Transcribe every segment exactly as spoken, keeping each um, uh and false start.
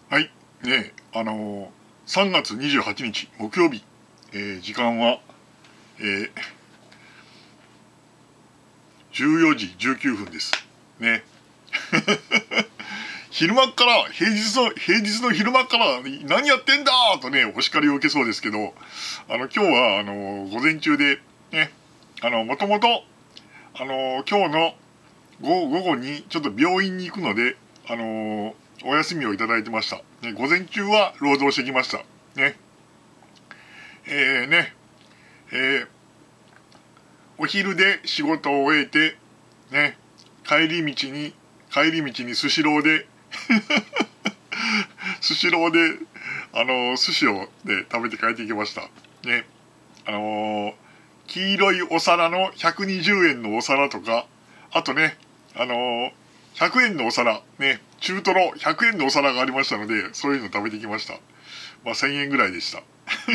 はい。ねあのー、さんがつにじゅうはちにち木曜日、えー、時間は、えー、じゅうよじじゅうきゅうふんです。ね。昼間から、平日の、平日の昼間から何やってんだーとね、お叱りを受けそうですけど、あの、今日は、あのー、午前中で、ね、あの、もともと、あのー、今日の午午後にちょっと病院に行くので、あのー、お休みをいただいてました。ね、午前中は労働してきました。ね。えー、ね、えー、お昼で仕事を終えて、ね、帰り道に、帰り道にスシローで、スシローで、あのー、寿司をね、食べて帰ってきました。ね。あのー、黄色いお皿のひゃくにじゅうえんのお皿とか、あとね、あのー、ひゃくえんのお皿、ね、中トロひゃくえんのお皿がありましたので、そういうの食べてきました。まあ、せんえんぐらいでした。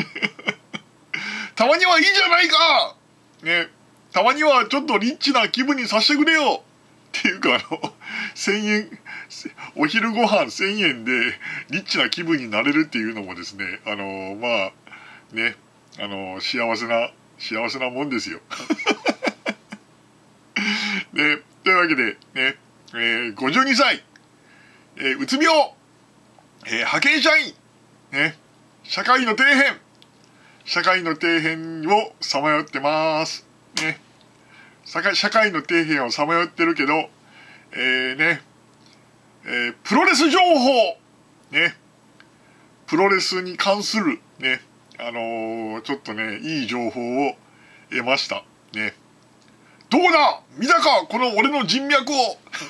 たまにはいいじゃないかね、たまにはちょっとリッチな気分にさせてくれよっていうか、あの、せんえん、お昼ご飯せんえんでリッチな気分になれるっていうのもですね、あの、まあ、ね、あの、幸せな、幸せなもんですよ。で、というわけで、ね、えー、ごじゅうにさい、えー、うつ病、えー、派遣社員、ね、社会の底辺、社会の底辺をさまよってます。ね。社会、社会の底辺をさまよってるけど、えー、ね、えー、プロレス情報、ね、プロレスに関する、ね、あのー、ちょっとね、いい情報を得ました。ね。どうだ見たかこの俺の人脈を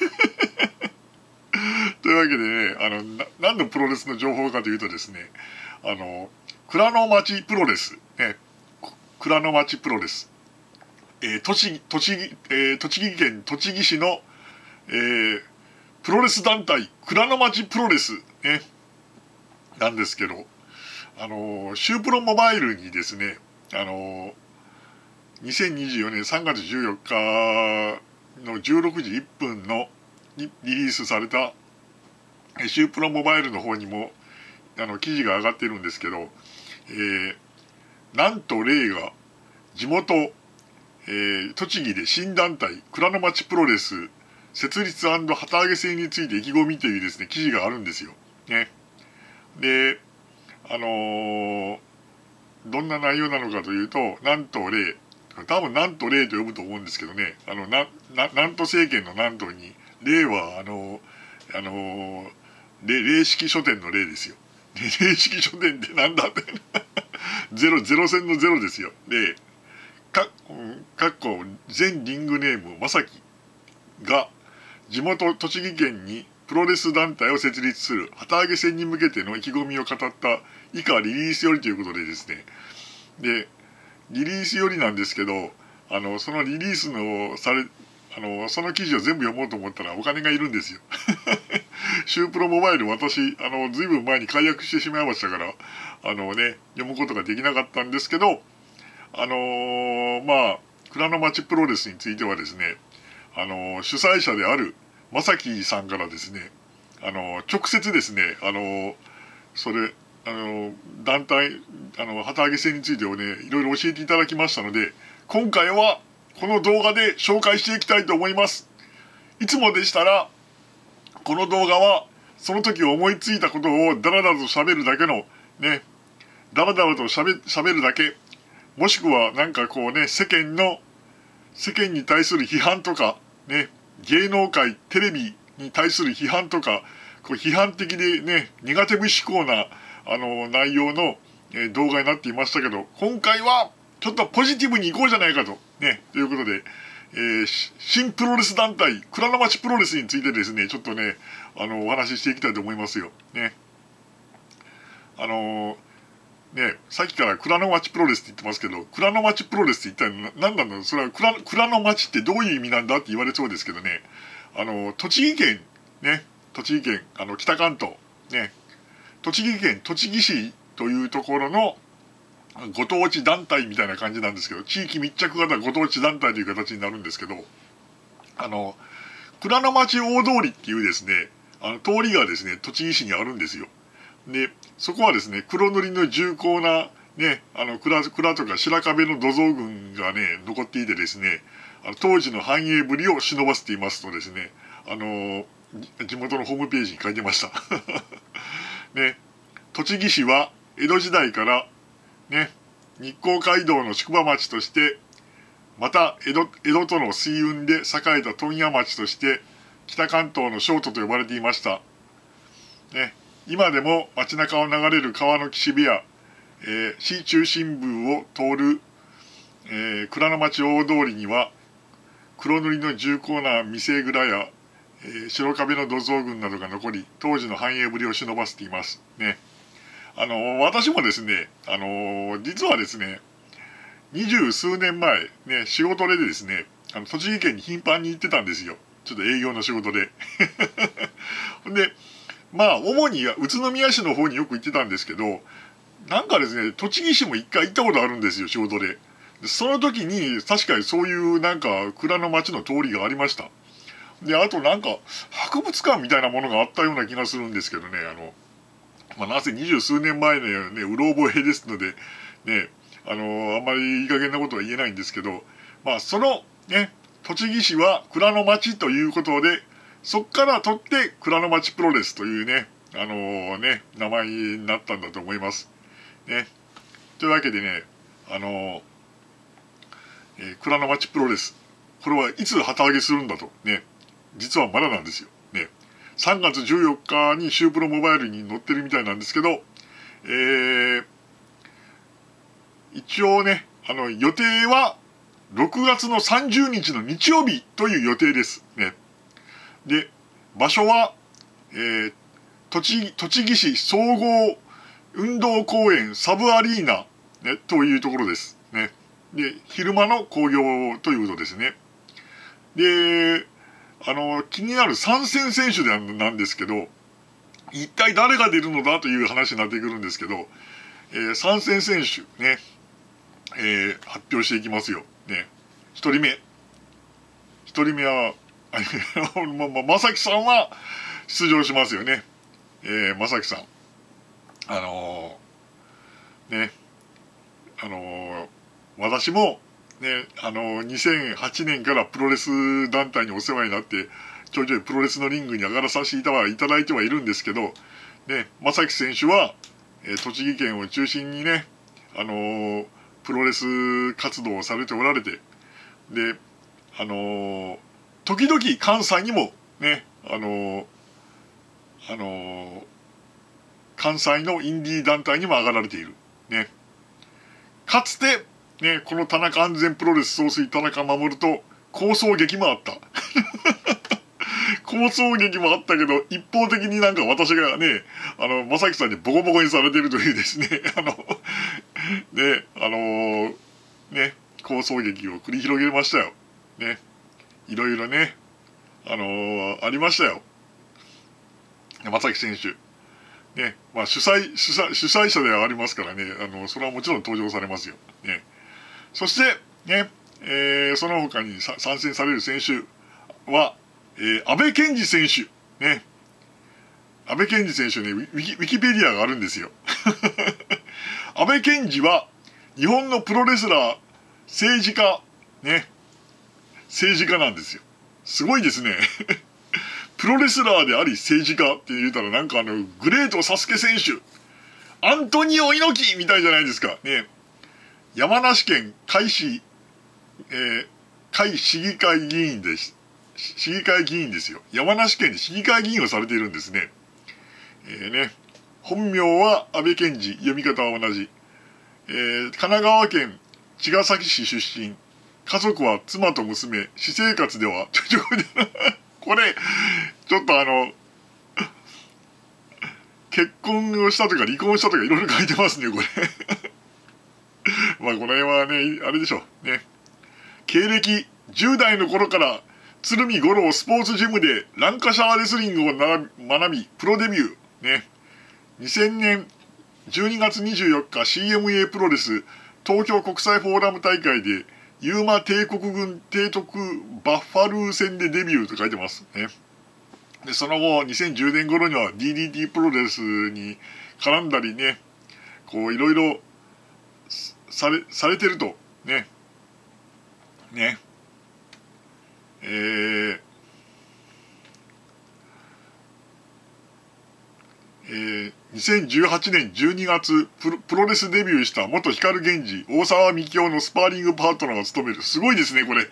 というわけでね、あの、な、なんでプロレスの情報かというとですね、あの、倉の町プロレス、ね、倉の町プロレス、えー、栃木、栃木、えー、栃木県栃木市の、えー、プロレス団体、倉の町プロレス、ね、なんですけど、あのー、シュープロモバイルにですね、あのー、にせんにじゅうよねんさんがつじゅうよっかのじゅうろくじいっぷんのリリースされた、シュープロモバイルの方にも、あの、記事が上がってるんですけど、えー、なんとレイが地元、えー、栃木で新団体、倉の町プロレス設立&旗揚げ戦について意気込みというですね、記事があるんですよ。ね。で、あのー、どんな内容なのかというと、なんとレイ、多分なんとレイと呼ぶと思うんですけどね、あの、な、な、なんと政権のなんとに、レイは、あのー、あのー、霊式書店の霊ですよ。霊式書店ってなんだってゼロ、ゼロ戦のゼロですよ。で、か、かっこ、全リングネーム、まさきが、地元栃木県にプロレス団体を設立する旗揚げ戦に向けての意気込みを語った以下リリースよりということでですね。で、リリースよりなんですけど、あの、そのリリースのされ、あの、その記事を全部読もうと思ったらお金がいるんですよ。シュープロモバイル私、あの、ずいぶん前に解約してしまいましたから、あのね、読むことができなかったんですけど、あのー、まあ、倉の町プロレスについてはですね、あのー、主催者であるまさきさんからですね、あのー、直接ですね、あのー、それ、あのー、団体、あの、旗揚げ戦についてをね、いろいろ教えていただきましたので、今回はこの動画で紹介していきたいと思います。いつもでしたら、この動画は、その時思いついたことをダラダラと喋るだけの、ね、ダラダラと喋、喋るだけ、もしくはなんかこうね、世間の、世間に対する批判とか、ね、芸能界、テレビに対する批判とか、こう批判的でね、ネガティブ思考な、あの、内容の、えー、動画になっていましたけど、今回は、ちょっとポジティブに行こうじゃないかと、ね、ということで、えー、新プロレス団体、倉の町プロレスについてですね、ちょっとね、あの、お話ししていきたいと思いますよ。ね。あのー、ね、さっきから倉の町プロレスって言ってますけど、倉の町プロレスって一体何なんだろう、それは倉、倉の町ってどういう意味なんだって言われそうですけどね、あの、栃木県、ね、栃木県、あの、北関東、ね、栃木県栃木市というところのご当地団体みたいな感じなんですけど、地域密着型ご当地団体という形になるんですけど、あの、倉の町大通りっていうですね、あの、通りがですね、栃木市にあるんですよ。 で、そこはですね、黒塗りの重厚な、ね、あの蔵、蔵とか白壁の土蔵群がね、残っていてですね、あの当時の繁栄ぶりを忍ばせていますとですね、あの地元のホームページに書いてました。ね、栃木市は江戸時代からね、日光街道の宿場町として、また江戸、江戸との水運で栄えた問屋町として、北関東の商都と呼ばれていました。ね、今でも街中を流れる川の岸辺や、えー、市中心部を通る、えー、蔵の町大通りには、黒塗りの重厚な店蔵や、えー、白壁の土蔵群などが残り、当時の繁栄ぶりを忍ばせています。ね。あの、私もですね、あの、実はですね、二十数年前、ね、仕事でですね、あの、栃木県に頻繁に行ってたんですよ。ちょっと営業の仕事で。で、まあ、主に宇都宮市の方によく行ってたんですけど、なんかですね、栃木市も一回行ったことあるんですよ、仕事で。でその時に、確かにそういうなんか、蔵の町の通りがありました。で、あとなんか、博物館みたいなものがあったような気がするんですけどね、あの、まあ、なぜ二十数年前のね、うろ覚えですので、ね、あの、あんまりいい加減なことは言えないんですけど、まあ、その、ね、栃木市は蔵の町ということで、そっから取って蔵の町プロレスというね、あのね、名前になったんだと思います。ね。というわけでね、あのえー、蔵の町プロレス。これはいつ旗揚げするんだと。ね。実はまだなんですよ。ね。さんがつじゅうよっかにシュープロモバイルに載ってるみたいなんですけど、えー、一応ね、あの、予定はろくがつのさんじゅうにちの日曜日という予定です。ね。で、場所は、えー、栃木、栃木市総合運動公園サブアリーナ、ね、というところです。ね。で、昼間の興行ということですね。で、あの、気になる参戦選手なんですけど、一体誰が出るのだという話になってくるんですけど、えー、参戦選手ね、えー、発表していきますよ。ね。一人目。一人目は、ま、ま、まさきさんは出場しますよね。えー、まさきさん。あのー、ね、あのー、私も、ね、あのー、にせんはちねんからプロレス団体にお世話になって、ちょいちょいプロレスのリングに上がらさせていただいてはいるんですけど、ね、まさき選手は、えー、栃木県を中心にね、あのー、プロレス活動をされておられて、で、あのー、時々関西にもね、あのー、あのー、関西のインディー団体にも上がられている。ね。かつて、ね、この田中安全プロレス総帥田中守と抗争劇もあった。抗争劇もあったけど、一方的になんか私がね、あの、まさきさんにボコボコにされているというですね、あの、ね、あのー、ね、抗争劇を繰り広げましたよ。ね。いろいろね、あのー、ありましたよ。まさき選手。ね、まあ主催、主催、主催者ではありますからね、あの、それはもちろん登場されますよ。ね。そして、ね、えー、その他に参戦される選手は、えー、安倍健二選手。ね。安倍健二選手ね、ウィキ、ウィキペディアがあるんですよ。安倍健二は、日本のプロレスラー、政治家、ね、政治家なんですよ。すごいですね。プロレスラーであり政治家って言うたらなんかあの、グレートサスケ選手、アントニオ猪木みたいじゃないですか。ね。山梨県甲斐市、えー、甲斐市議会議員です。市議会議員ですよ。山梨県で市議会議員をされているんですね。えー、ね。本名は安倍健二、読み方は同じ。えー、神奈川県茅ヶ崎市出身。家族は妻と娘。私生活では、ちょ、ちょ、これ、ちょっとあの、結婚をしたとか離婚したとかいろいろ書いてますね、これ。まあこの辺はね、あれでしょう。ね。経歴、じゅう代の頃から、鶴見五郎スポーツジムでランカシャーレスリングを学び、プロデビュー。ね。にせんねんじゅうにがつにじゅうよっか シーエムエー プロレス東京国際フォーラム大会でユーマ帝国軍提督バッファルー戦でデビューと書いてますね。で、その後にせんじゅうねん頃には ディーディーティー プロレスに絡んだりね、こういろいろされ、されてると、ね、ね、えー、えー、にせんじゅうはちねんじゅうにがつプロ、プロレスデビューした元光源氏、大沢幹雄のスパーリングパートナーを務める。すごいですね、これ。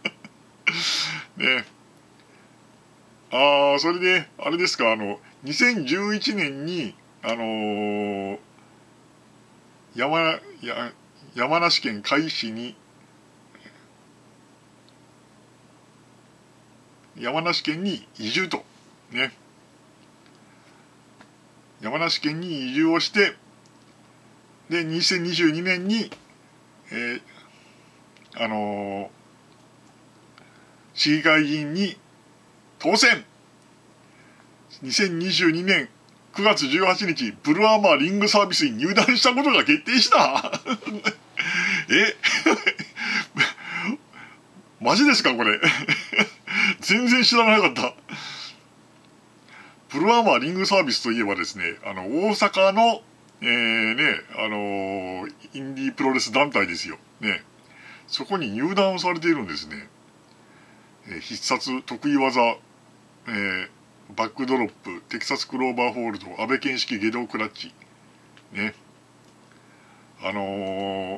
ね。ああ、それで、あれですか、あの、にせんじゅういちねんに、あのー、山、や、山梨県甲斐市に、山梨県に移住と、ね。山梨県に移住をして、で、にせんにじゅうにねんに、えー、あのー、市議会議員に当選。にせんにじゅうにねんくがつじゅうはちにち、ブルアーマーリングサービスに入団したことが決定した。えマジですかこれ。全然知らなかった。ブルアーマーリングサービスといえばですね、あの、大阪の、えー、ね、あのー、インディープロレス団体ですよ。ね。そこに入団をされているんですね。えー、必殺、得意技、えー、バックドロップ、テキサスクローバーホールド、安倍健式下道クラッチ。ね。あのー、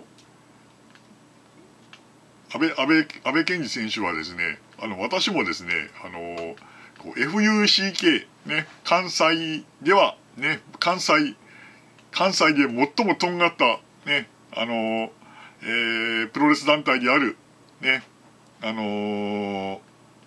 安倍、安倍、安倍健二選手はですね、あの、私もですね、あのー、こう エフユーシーケー、ね、関西では、ね、関西、関西で最もとんがった、ね、あのー、えー、プロレス団体である、ね、あのー、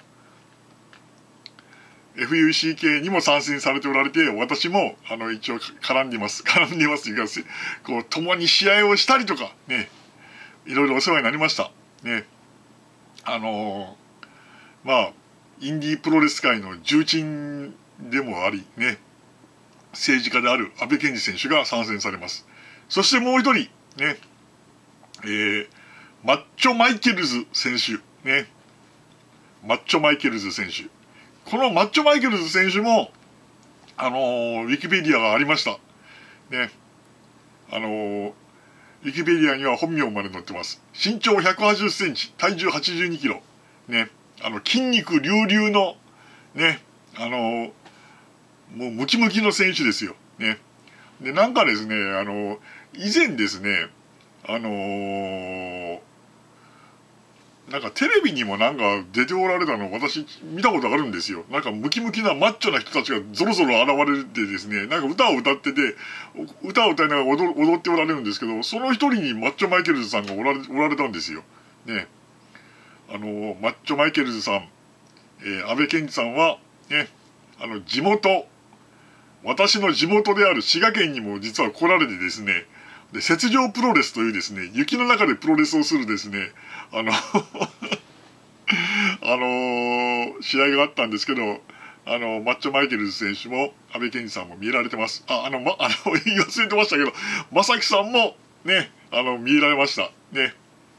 エフユーシーケー にも参戦されておられて、私も、あの、一応絡んでます。絡んでますというか、こう、共に試合をしたりとか、ね、いろいろお世話になりました。ね。あのー、まあ、インディープロレス界の重鎮でもあり、ね、政治家である安倍健二選手が参戦されます。そしてもう一人、ね、えー、マッチョマイケルズ選手、ね、マッチョマイケルズ選手。このマッチョマイケルズ選手も、あのー、ウィキペディアがありました。ね。あのー、ウィキペディアには本名まで載ってます。身長ひゃくはちじゅっセンチ、体重はちじゅうにキロ。ね。あの、筋肉隆々の、ね。あのー、もうムキムキの選手ですよ。ね。で、なんかですね、あのー、以前ですね、あのー、なんかテレビにもなんか出ておられたの私見たことあるんですよ。なんかムキムキなマッチョな人たちがぞろぞろ現れてですね、なんか歌を歌ってて、歌を歌いながら 踊, 踊っておられるんですけど、その一人にマッチョマイケルズさんがおられおられたんですよ。ね。あの、マッチョマイケルズさん、えー、安倍健二さんは、ね、あの、地元、私の地元である滋賀県にも実は来られてですね、で、雪上プロレスというですね、雪の中でプロレスをするですね、あの、あのー、試合があったんですけど、あの、マッチョマイケルズ選手も、安倍健二さんも見えられてます。あ、あの、ま、あの、言い忘れてましたけど、まさきさんも、ね、あの、見えられました。ね。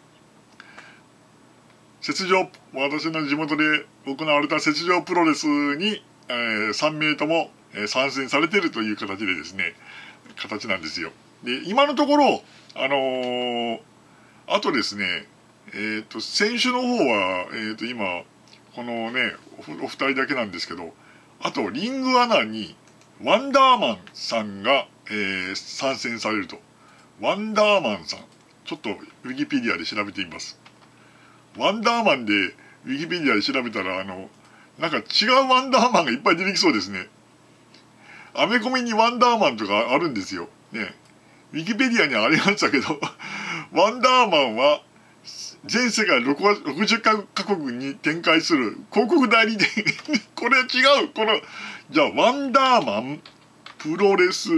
雪上、私の地元で行われた雪上プロレスに、えー、さん名とも、えー、参戦されているという形でですね、形なんですよ。で、今のところ、あのー、あとですね、えっ、ー、と、選手の方は、えっ、ー、と、今、このねお、お二人だけなんですけど、あと、リングアナに、ワンダーマンさんが、えー、参戦されると。ワンダーマンさん。ちょっと、ウィキペディアで調べてみます。ワンダーマンで、ウィキペディアで調べたら、あの、なんか違うワンダーマンがいっぱい出てきそうですね。アメコミにワンダーマンとかあるんですよ。ね。ウィキペディアにはありましたけど、ワンダーマンは、全世界ろくじゅっカ国に展開する広告代理店。これは違う。この、じゃあ、ワンダーマンプロレス。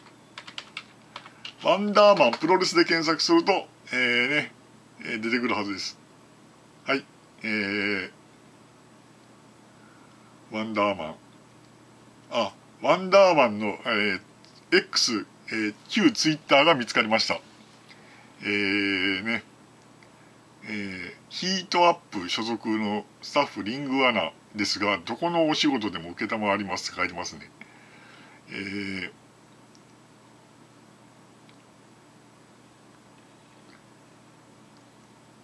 ワンダーマンプロレスで検索すると、えーね、えー、出てくるはずです。はい。えー、ワンダーマン。あ、ワンダーマンの、えー、X、えー、旧ツイッターが見つかりました。えーね、えー、ヒートアップ所属のスタッフリングアナですが、どこのお仕事でも受けたまわりますって書いてますね。えー、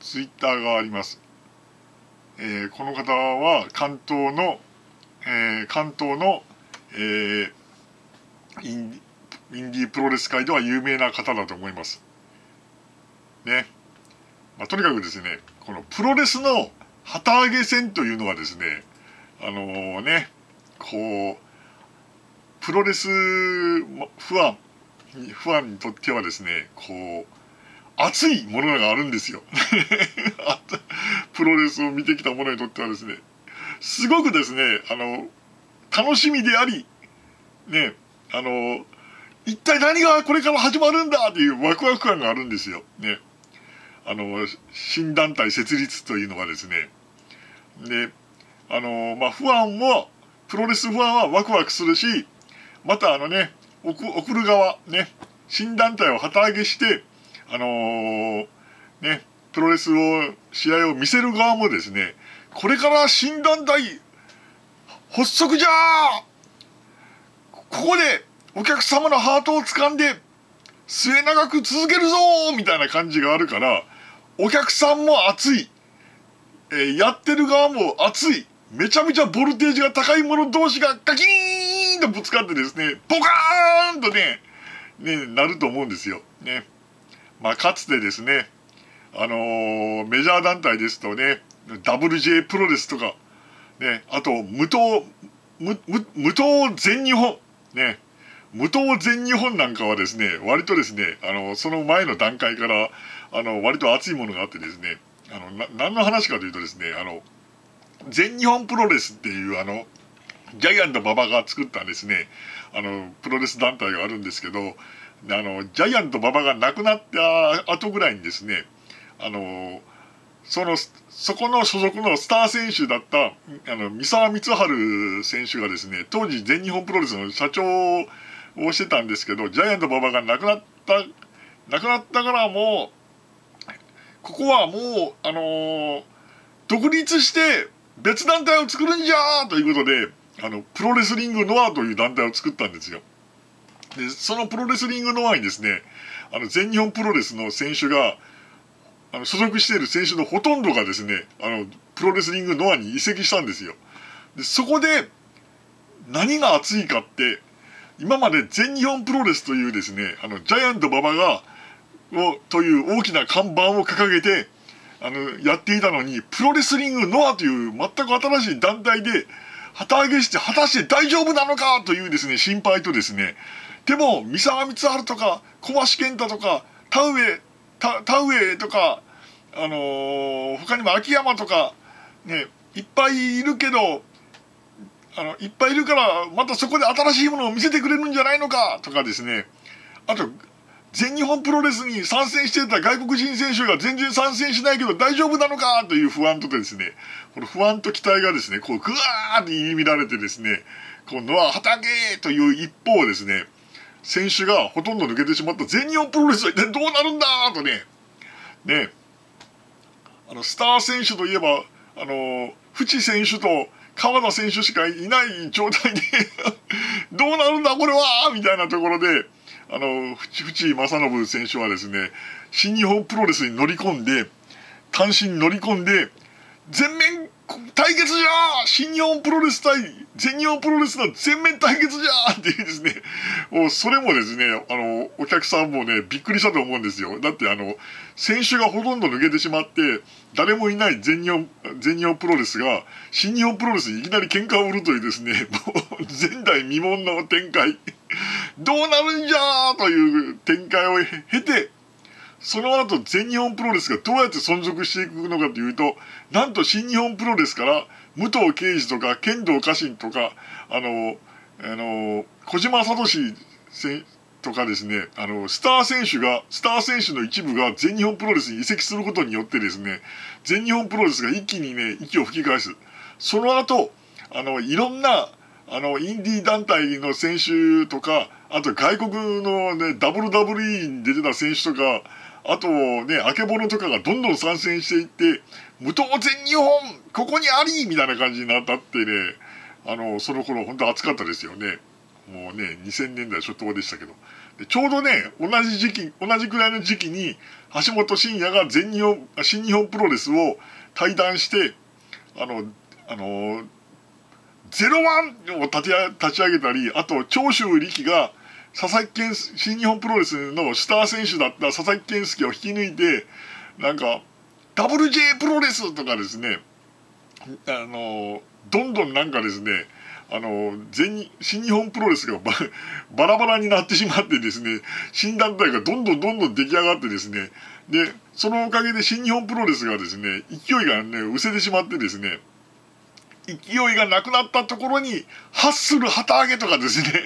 ツイッターがあります。えー、この方は関東の、えー、関東の、えー、インディ、インディープロレス界では有名な方だと思います。ね。まあ、とにかくですね、このプロレスの旗揚げ戦というのはですね、あのー、ね、こう、プロレスファン、ファンにとってはですね、こう、熱いものがあるんですよ。プロレスを見てきた者にとってはですね、すごくですね、あの、楽しみであり、ね、あの、一体何がこれから始まるんだっていうワクワク感があるんですよ。ね。あの、新団体設立というのはですね。で、あの、まあ、ファンも、プロレスファンはワクワクするし、またあのね、送る側、ね、新団体を旗揚げして、あのー、ね、プロレスを、試合を見せる側もですね、これから新団体、発足じゃーここでお客様のハートを掴んで、末永く続けるぞーみたいな感じがあるから、お客さんも熱い、えー、やってる側も熱い、めちゃめちゃボルテージが高い者同士がガキーンとぶつかってですね、ポカーンとね、ね、なると思うんですよ。ね。まあ、かつてですね、あのー、メジャー団体ですとね、ダブルジェイ プロレスとか、ね、あと、無党、無、無、無党全日本、ね、無党全日本なんかはですね、割とですね、あの、その前の段階から、あの、割と熱いものがあってですね、あの、な、何の話かというとですね、あの、全日本プロレスっていう、あの、ジャイアント馬場が作ったですね、あの、プロレス団体があるんですけど、あの、ジャイアント馬場が亡くなった後ぐらいにですね、あの、その、そこの所属のスター選手だった、あの、三沢光晴選手がですね、当時全日本プロレスの社長をしてたんですけど、ジャイアント馬場が亡くなった、亡くなったからもう、ここはもう、あのー、独立して別団体を作るんじゃーということで、あの、プロレスリングノアという団体を作ったんですよ。で、そのプロレスリングノアにですね、あの、全日本プロレスの選手が、あの、所属している選手のほとんどがですね、あの、プロレスリングノアに移籍したんですよ。で、そこで、何が熱いかって、今まで全日本プロレスというですね、あの、ジャイアント馬場が、を、という大きな看板を掲げて、あの、やっていたのに、プロレスリングノアという全く新しい団体で、旗揚げして果たして大丈夫なのかというですね、心配とですね、でも、三沢光晴とか、小橋健太とか、田上、田、田上とか、あのー、他にも秋山とか、ね、いっぱいいるけど、あの、いっぱいいるから、またそこで新しいものを見せてくれるんじゃないのか、とかですね、あと、全日本プロレスに参戦してた外国人選手が全然参戦しないけど大丈夫なのかという不安とですね、この不安と期待がですね、こう、ぐわーって入り乱れてですね、今度は畑という一方ですね、選手がほとんど抜けてしまった全日本プロレスは一体どうなるんだとね、ね、あの、スター選手といえば、あの、淵選手と川田選手しかいない状態でどうなるんだこれはみたいなところで、あの、淵正信選手はですね、新日本プロレスに乗り込んで、単身に乗り込んで、全面対決じゃー新日本プロレス対全日本プロレスの全面対決じゃーっていうですね、もうそれもですね、あの、お客さんもね、びっくりしたと思うんですよ。だってあの、選手がほとんど抜けてしまって、誰もいない全日本、全日本プロレスが、新日本プロレスにいきなり喧嘩を売るというですね、もう前代未聞の展開。どうなるんじゃーという展開を経て、その後全日本プロレスがどうやって存続していくのかというと、なんと新日本プロレスから武藤敬司とか剣道家臣とか、あの、あの、小島聡とかですね、あの、スター選手が、スター選手の一部が全日本プロレスに移籍することによってですね、全日本プロレスが一気にね、息を吹き返す。その後、あの、いろんな、あの、インディー団体の選手とか、あと外国のね、ダブリューダブリューイー に出てた選手とか、あとね、あけぼのとかがどんどん参戦していって、無党全日本、ここにありみたいな感じになったってね、あの、その頃本当熱かったですよね。 もうね、にせんねんだい初頭でしたけど。でちょうどね、同じ時期、同じくらいの時期に、橋本真也が全日本、新日本プロレスを退団して、あの、あの、ゼロワンを立ち立ち上げたり、あと、長州力が、佐々木健、新日本プロレスのスター選手だった佐々木健介を引き抜いて、なんか、ダブルジェイ プロレスとかですね、あの、どんどんなんかですね、あの、全、新日本プロレスがババラバラになってしまってですね、新団体がどんどんどんどん出来上がってですね、で、そのおかげで新日本プロレスがですね、勢いがね、失せてしまってですね、勢いがなくなったところに、ハッスル旗揚げとかですね、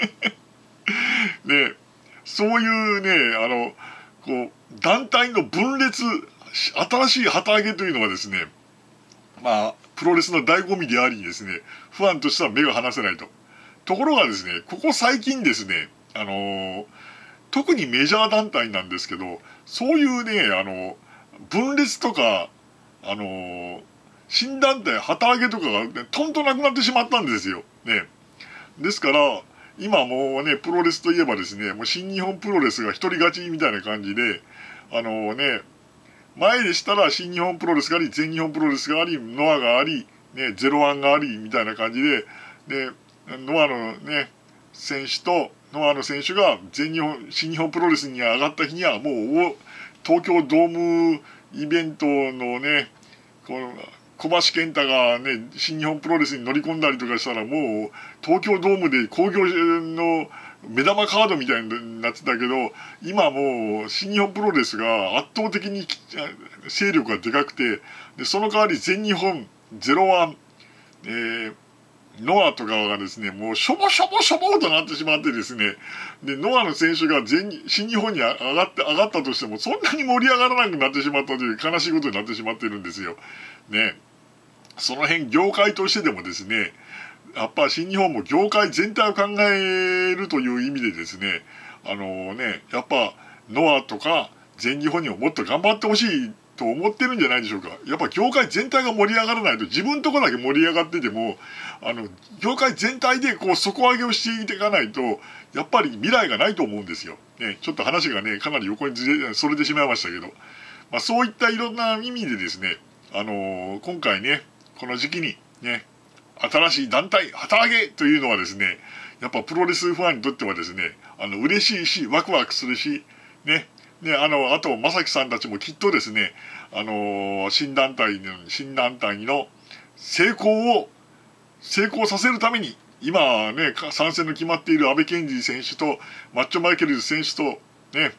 ね、そういうね、あの、こう、団体の分裂、新しい旗揚げというのはですね、まあ、プロレスの醍醐味でありですね、ファンとしては目が離せないと。ところがですね、ここ最近ですね、あのー、特にメジャー団体なんですけど、そういうね、あの、分裂とか、あのー、新団体旗揚げとかが、ね、とんとなくなってしまったんですよ。ね。ですから、今もうね、プロレスといえばですね、もう新日本プロレスが一人勝ちみたいな感じで、あのー、ね、前でしたら新日本プロレスがあり、全日本プロレスがあり、ノアがあり、ね、ゼロワンがあり、みたいな感じで、で、ノアのね、選手と、ノアの選手が全日本、新日本プロレスに上がった日には、もう、東京ドームイベントのね、この小橋健太がね、新日本プロレスに乗り込んだりとかしたら、もう、東京ドームで興行の目玉カードみたいになってたけど、今もう、新日本プロレスが圧倒的に勢力がでかくて、でその代わり全日本、ゼロワン、えー、ノアとかがですね、もうしょぼしょぼしょぼとなってしまってですね、で、ノアの選手が全新日本に上がって、上がったとしても、そんなに盛り上がらなくなってしまったという悲しいことになってしまってるんですよ。ね。その辺、業界としてでもですね、やっぱ新日本も業界全体を考えるという意味でですね、あのね、やっぱノアとか全日本にももっと頑張ってほしいと思ってるんじゃないでしょうか。やっぱ業界全体が盛り上がらないと、自分のところだけ盛り上がってても、あの、業界全体でこう底上げをしていかないと、やっぱり未来がないと思うんですよ。ね、ちょっと話がね、かなり横にずれ、それてしまいましたけど、まあそういったいろんな意味でですね、あのー、今回ね、この時期にね、新しい団体、旗揚げというのはですね、やっぱプロレスファンにとってはですね、あの、嬉しいし、ワクワクするし、ね、ね、あの、あと、まさきさんたちもきっとですね、あのー、新団体の、新団体の成功を、成功させるために、今ね、参戦の決まっている安倍健二選手と、マッチョマイケル選手と、ね、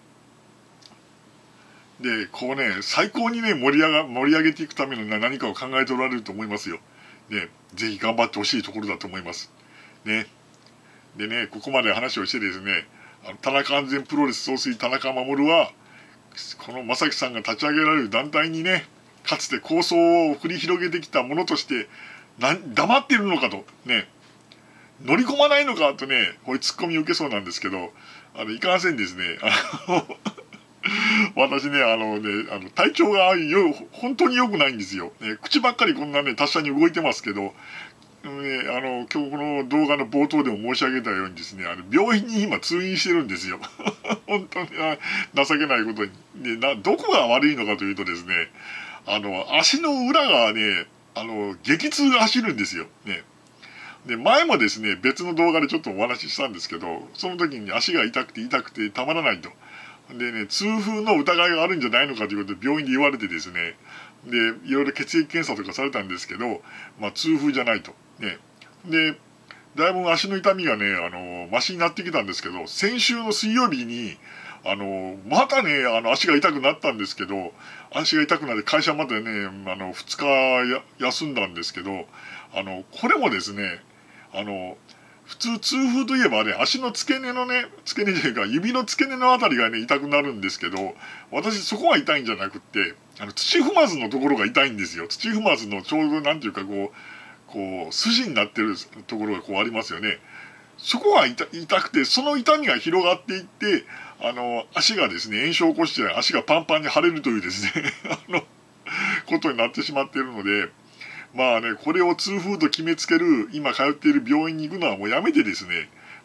で、こうね、最高にね、盛り上が、盛り上げていくための何かを考えておられると思いますよ。ね、ぜひ頑張ってほしいところだと思います。ね。でね、ここまで話をしてですね、あの田中安全プロレス総帥田中守は、この正樹さんが立ち上げられる団体にね、かつて構想を繰り広げてきたものとして、な黙っているのかと、ね、乗り込まないのかとね、こういうツッコミを受けそうなんですけど、あの、いかんせんですね、あの、私ね、あのね、あの体調がよ本当に良くないんですよ。ね、口ばっかりこんなね、達者に動いてますけど、ね、あの、今日この動画の冒頭でも申し上げたようにですね、あの病院に今通院してるんですよ。本当に情けないことに。でな、どこが悪いのかというとですね、あの、足の裏がね、あの、激痛が走るんですよ。ね。で、前もですね、別の動画でちょっとお話ししたんですけど、その時に足が痛くて痛くてたまらないと。でね、痛風の疑いがあるんじゃないのかということで病院で言われてですね、で、いろいろ血液検査とかされたんですけど、まあ、痛風じゃないと。ね。で、だいぶ足の痛みがね、あの、マシになってきたんですけど、先週の水曜日に、あの、またね、あの、足が痛くなったんですけど、足が痛くなって会社までね、あの、ふつかや休んだんですけど、あの、これもですね、あの、普通、痛風といえばね、足の付け根のね、付け根というか、指の付け根のあたりがね、痛くなるんですけど、私そこが痛いんじゃなくって、あの、土踏まずのところが痛いんですよ。土踏まずのちょうどなんていうかこう、こう、筋になってるところがこうありますよね。そこが 痛, 痛くて、その痛みが広がっていって、あの、足がですね、炎症を起こして足がパンパンに腫れるというですね、あの、ことになってしまっているので、まあね、これを痛風と決めつける、今通っている病院に行くのはもうやめてですね、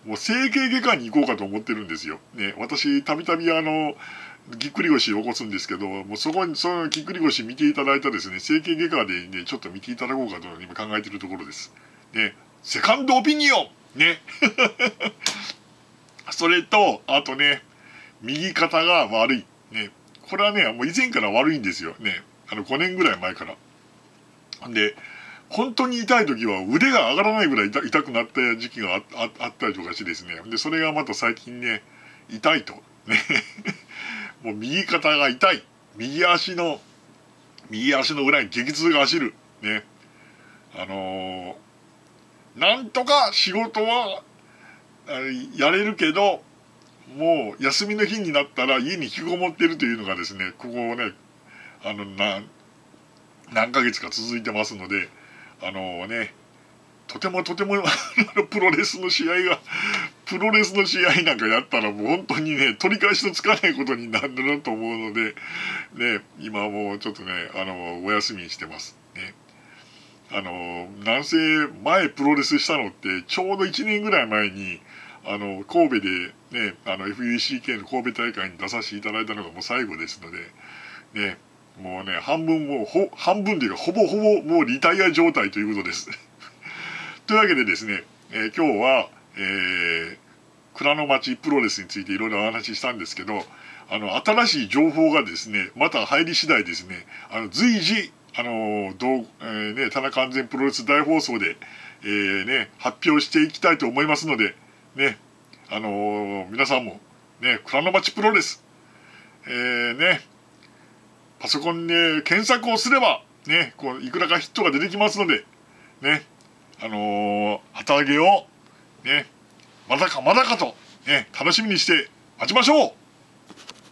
もう整形外科に行こうかと思ってるんですよ。ね、私、たびたびあの、ぎっくり腰を起こすんですけど、もうそこに、そのぎっくり腰見ていただいたですね、整形外科でね、ちょっと見ていただこうかと今考えているところです。ね、セカンドオピニオンね。それと、あとね、右肩が悪い。ね。これはね、もう以前から悪いんですよ。ね。あの、ごねんぐらい前から。で、本当に痛い時は腕が上がらないぐらい 痛, 痛くなった時期が あ, あ, あったりとかしてですね。で、それがまた最近ね、痛いと。ね。もう右肩が痛い。右足の、右足の裏に激痛が走る。ね。あのー、なんとか仕事は、やれるけど、もう休みの日になったら家に引きこもってるというのがですね、ここね、あの、な、何ヶ月か続いてますので、あのね、とてもとてもプロレスの試合が、プロレスの試合なんかやったらもう本当にね、取り返しのつかないことになるなと思うので、ね、今もうちょっとね、あの、お休みにしてます。ね。あの、なんせ前プロレスしたのってちょうどいちねんぐらい前に、あの、神戸でね、あの エフユーシーケー の神戸大会に出させていただいたのがもう最後ですので、ね、もうね、半分もう、ほ、半分というかほぼほぼもうリタイア状態ということです。というわけでですね、えー、今日は、えー、蔵の町プロレスについていろいろお話ししたんですけど、あの、新しい情報がですね、また入り次第ですね、あの、随時、あの、どう、えー、ね、田中安全プロレス大放送で、えー、ね、発表していきたいと思いますので、ね、あのー、皆さんも、ね、蔵の町プロレス、えー、ね、パソコンで検索をすれば、ね、こう、いくらかヒットが出てきますので、ね、あのー、旗揚げを、ね、まだかまだかと、ね、楽しみにして待ちましょう。